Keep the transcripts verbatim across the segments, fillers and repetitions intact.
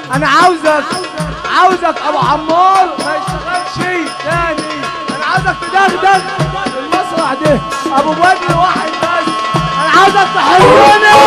انا عاوزك عاوزك ابو عمار ما يشتغلش تاني. انا عاوزك تدغدغ المسرح ده ابو بدر واحد بس. انا عاوزك تحيوني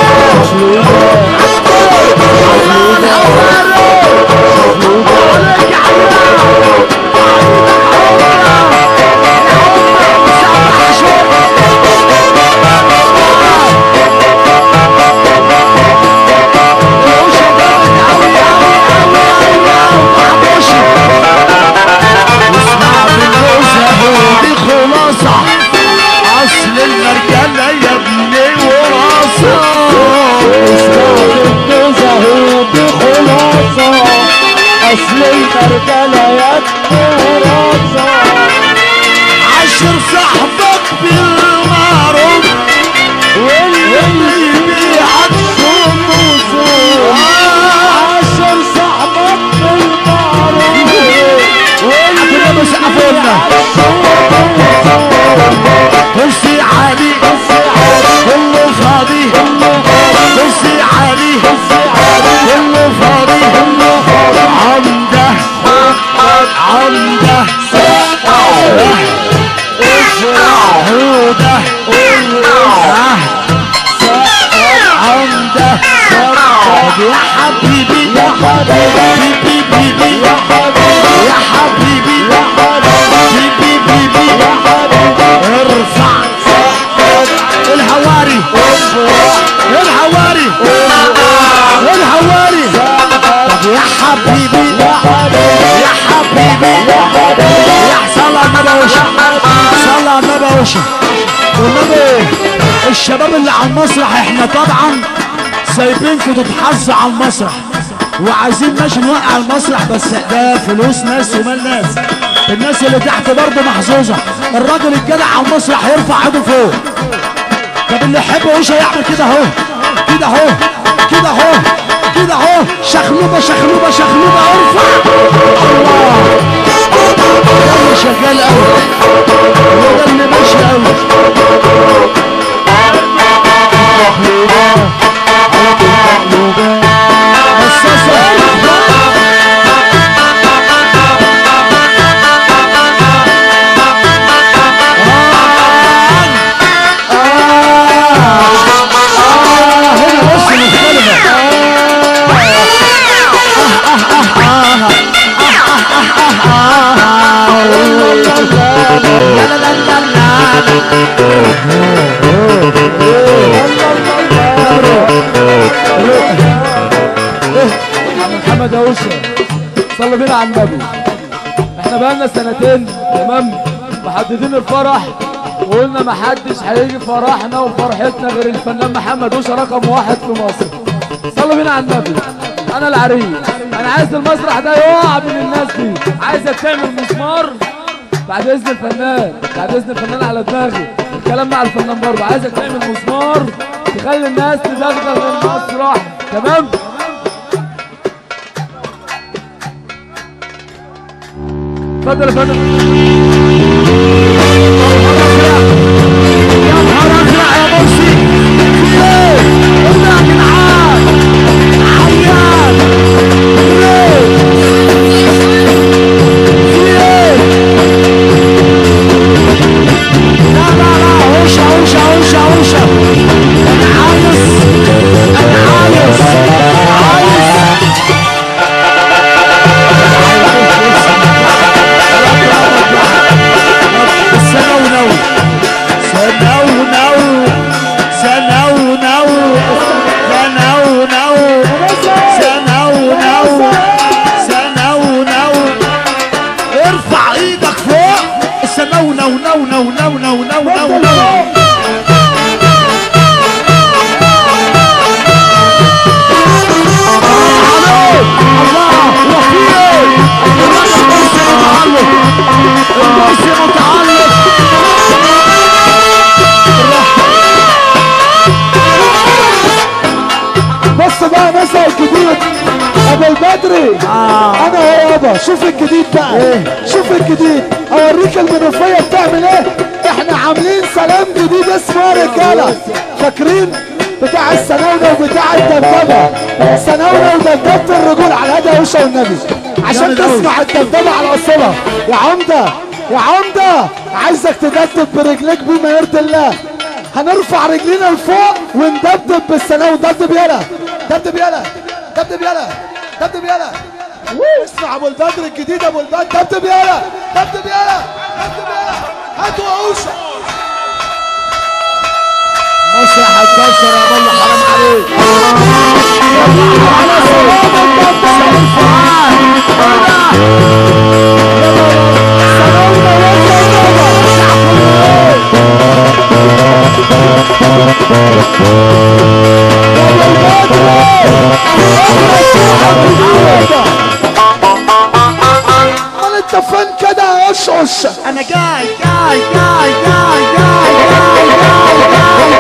اصل المرجله يا ابني وراسه. اسمع النزهه بخلاصه اصل المرجله يا ابني وراسه. عشر صاحبك بالمعروف واللي يبيعك فلوسه. عشر صاحبك بالمعروف واللي يبيعك بصي علي كله فاضي بصي علي كله فاضي عمده عمده عوده عمده يا حبيبي يا حبيبي بيبي يا حبيبي يا حبيبي يا حبيبي بيبي يا حبيبي ارفع الهواري الهواري الهواري يا حبيبي يا حبيبي يا حبيبي يا حبيبي يا صلى على النبي صلى على النبي والنبي. الشباب اللي على المسرح احنا طبعا سايبينكم تتحظوا على المسرح وعايزين ماشي نوقع المسرح، بس ده فلوس ناس ومال ناس. الناس اللي تحت برضه محظوظه. الراجل الجدع على المسرح يرفع ايده فوق. طب اللي يحب وش هيعمل كده اهو كده اهو كده اهو كده اهو شخلوبه شخلوبه شخلوبه ارفع. الله ده شغال قوي وده اللي ماشي قوي. محمد اوشه صلوا بينا على النبي. احنا بقالنا سنتين تمام محددين الفرح وقلنا ما حدش هيجي فرحنا وفرحتنا غير الفنان محمد اوشه رقم واحد في مصر. صلوا بينا على النبي. انا العريس، انا عايز المسرح ده يقع من الناس دي. عايزك تعمل مسمار بعد اذن الفنان، بعد اذن الفنان على دماغي. الكلام مع الفنان برضه. عايزك تعمل مسمار تخلي الناس تدغدغ المسرح تمام. اتفضل يا فندم. يا نهار ازرق يا مرسي في ايه؟ قلنا يا جدعان عيان ليه؟ في ايه؟ لا لا لا عوشه عوشه عوشه عوشه. انا عايز انا عايز عايز سنونو سنونو سنونو سنونو سنونو ارفع ايدك فوق. سنونو نو نو نو نو نو نو نو. الله وفيه الكرسي متعلق الكرسي متعلق. بص بقى مثلا الجديد ابو البدري. آه. انا هو يابا شوف الجديد بقى. إيه؟ شوف الجديد اوريك المنوفيه بتعمل ايه. احنا عاملين سلام جديد اسمه رجاله. فاكرين بتاع السناونة وبتاع الدبدبة، سناونة ودبدبة الرجول على هدى يا وشة والنبي، عشان تسمع الدبدبة على اصلها. يا عمدة يا عمدة عايزك تدبدب برجليك بما يرضي الله. هنرفع رجلينا لفوق وندبدب بالسناوي. دبدب يلا دبدب يلا دبدب يلا دبدب يلا. اسمع ابو البدر الجديد، ابو البدر دبدب يلا دبدب يلا دبدب يلا. هاتوا عوشه مسرح هتكسر يا بابا، حرام عليك. على سلام الدبدب انت فين كده يا قشقش؟ انا جاي جاي جاي جاي جاي جاي جاي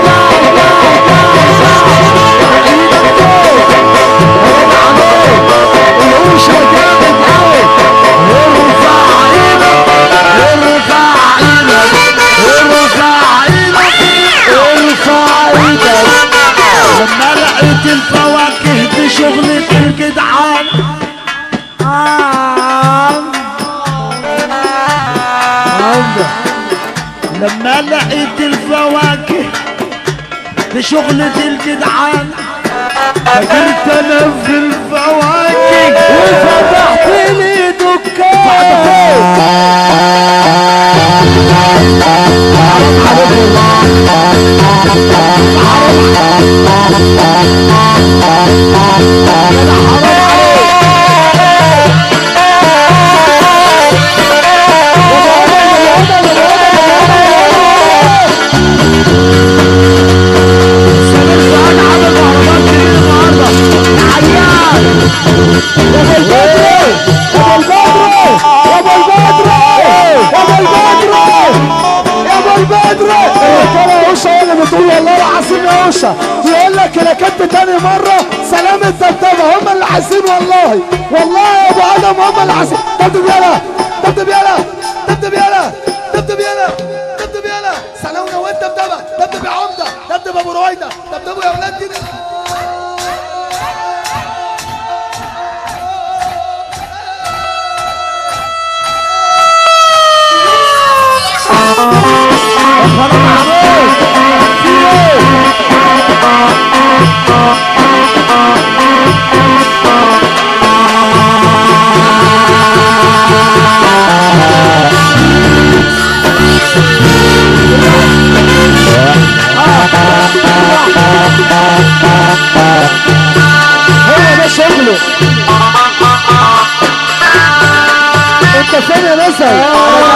لما لقيت الفواكه دي شغلة الجدعان. لما لقيت الفواكه دي شغلة الجدعان، فكرت انا في الفواكه وفتحت لي دكان. يقول لك لكنت تاني مرة سلام الدبدبة هم اللي حاسين. والله والله يا ابو ادم هم اللي حاسين. دبدب يلا دبدب يلا دبدب يلا دبدب يلا دبدب يلا. سلامنا وانت دبدبة دبدب يا عمدة دبدب ابو رويدة دبدبوا يا ولاد دي. هو ده شغله. انت فين يا نسا؟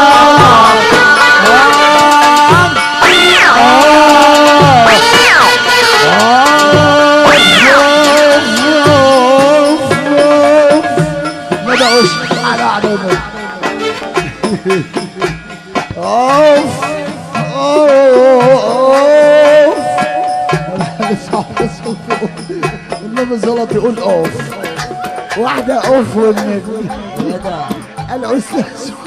ما دعوش على عدونا. اوف النبي زلط يقول اوف واحدة اوف والنبي الاستاذ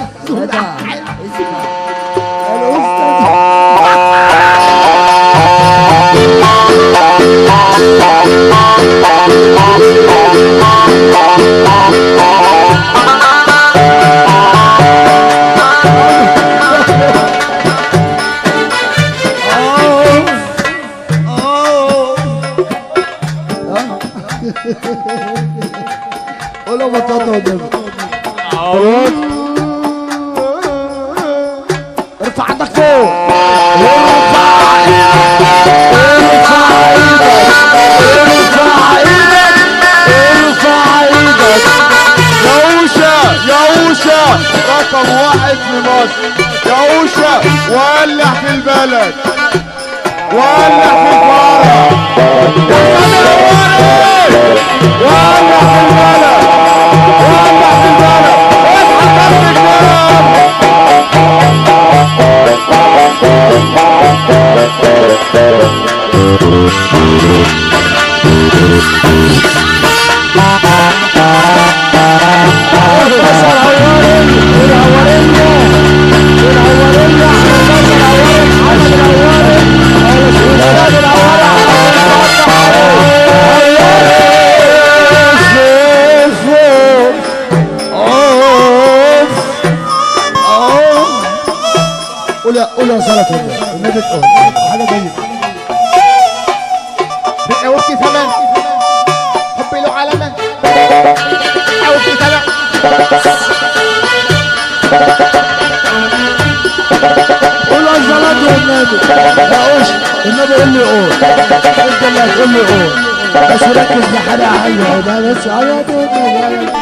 قولوا بطاطا قدامي. ارفع عندك فوق. ارفع ايدك ارفع ايدك ارفع ايدك ارفع ايدك. ياوشة ياوشة رقم واحد في مصر. ياوشة ولع في البلد، ولع في الفرح، ولع في البلد، ولع في البلد. اضحك العواري قول يا صلاة الله النبي تقول حاجة جيدة. بقى وفي ثمن حبي له علما او في ثمن قول يا صلاة والنبي يا قش النبي قول لي قول انت اللي هتقول لي قول بس ركز لحاجة حلوة ده بس عيط والنبي.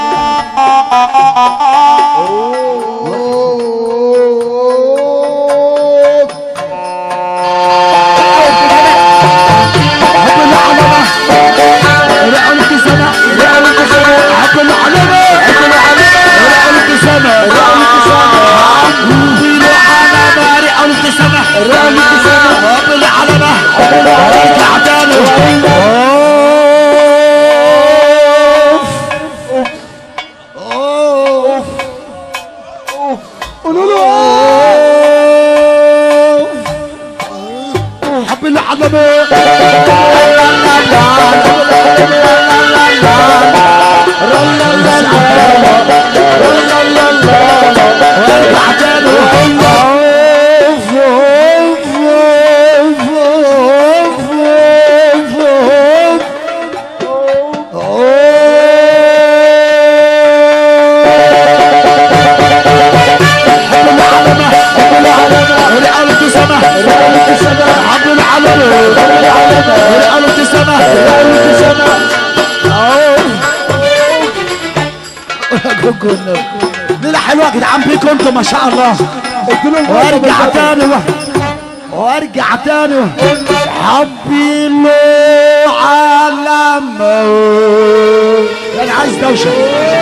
ليلة حلوة يا جدعان بيكم انتوا ما شاء الله. وارجع تاني وارجع تاني حبي له علم انا عايز دوشة.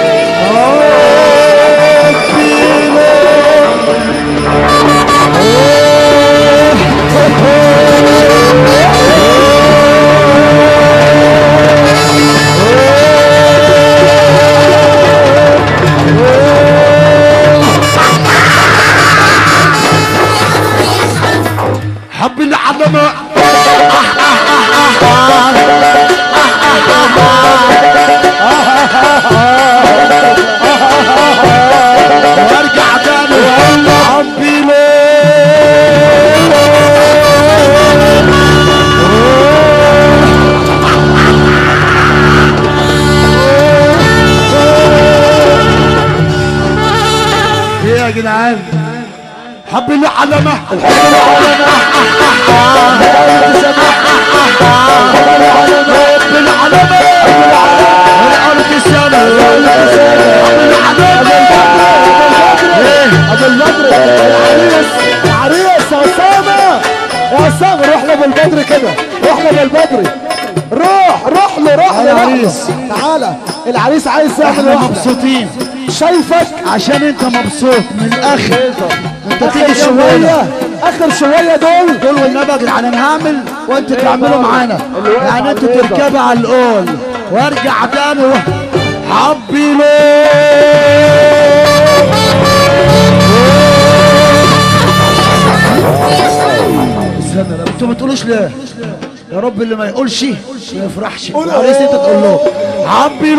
حبي حب اللي علمه وارجع تاني حبي ايه يا جدعان حب اللي علمه ابو البدر العريس العريس يا اسامه يا اسامه روح لابو البدر كده روح لابو البدر روح روح له روح له العريس تعالى العريس عايز يعمل احنا واحده مبسوطين شايفك عشان انت مبسوط من الاخر. انت اخر تيجي شويه شويه اخر شويه دول دول والنبي يا جدعان انا هعمل وانتوا تعملوا معانا يعني انتوا تركبوا على القول وارجع تاني حبي استنى انتوا ما تقولوش ليه يا رب اللي ما يقولش ما يفرحش. العريس انت تقول له حبي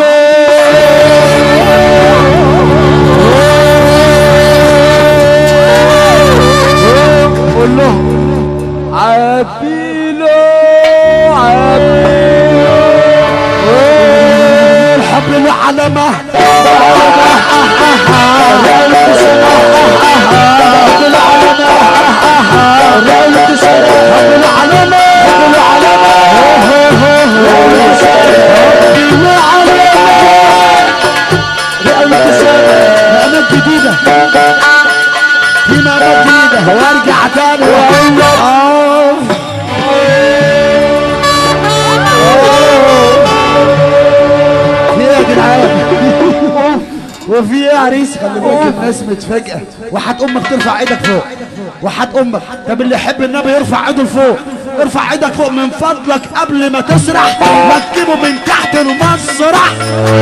قول له عبيلو عبيلو الحب اللي علمه مقامات جديدة في مقامات جديدة وارجع تاني واقول في يا جدعان وفي ايه يا عريس خلي بالك الناس متفاجئة وحد امك ترفع ايدك فوق وحد امك. طب اللي يحب النبي يرفع ايده لفوق ارفع ايدك فوق من فضلك قبل ما تسرح ما تجيبه من تحت المسرح.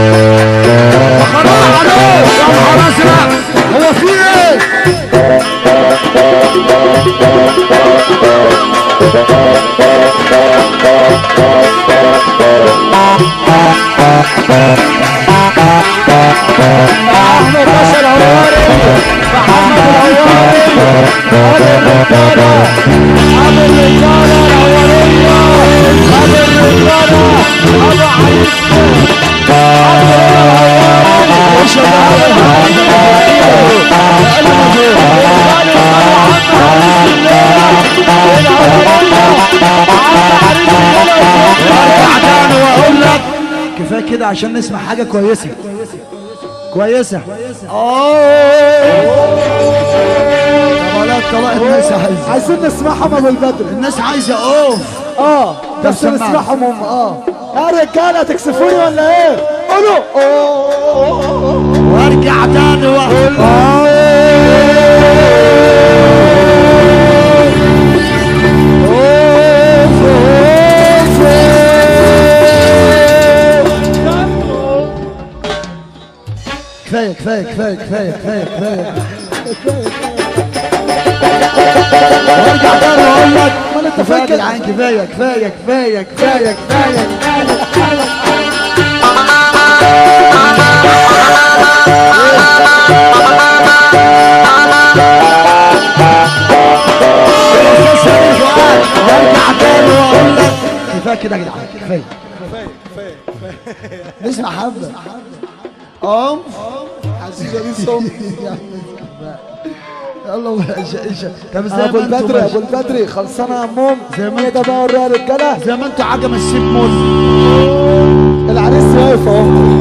حرام عليك يا نهار ازرق هو في ايه؟ احمد باشا الهواري محمد الهواري ابو الرجاله الاوليه ابو الرجاله ابو عريسنا واقول لك كفايه كده عشان نسمع حاجه كويسه كويسه. طلعت طلعت الناس عايزه عايزين نسمعهم ابو البدر. الناس عايزه اوف اه بس سمعنا. نسمعهم هم. اه يا رجاله تكسفوني ولا ايه؟ قولوا وارجع تاني واقول كفايه كفايه كفايه كفايه كفايه كفايه وارجع تاني واقول لك امال انت كفايه يا فاكر جدعان كفايه كفايه كفايه كفايه كفايه وارجع تاني واقول لك كفايه كده يا جدعان كفايه نسمع حبه ام عزيزه دي صوم يلا ايش طب ازاي ابو البدري ابو البدري خلصانه يا عمهم زي ما ايه ده بقى ورا يا رجاله زي ما انتوا عجم السيب مول العريس واقف اهو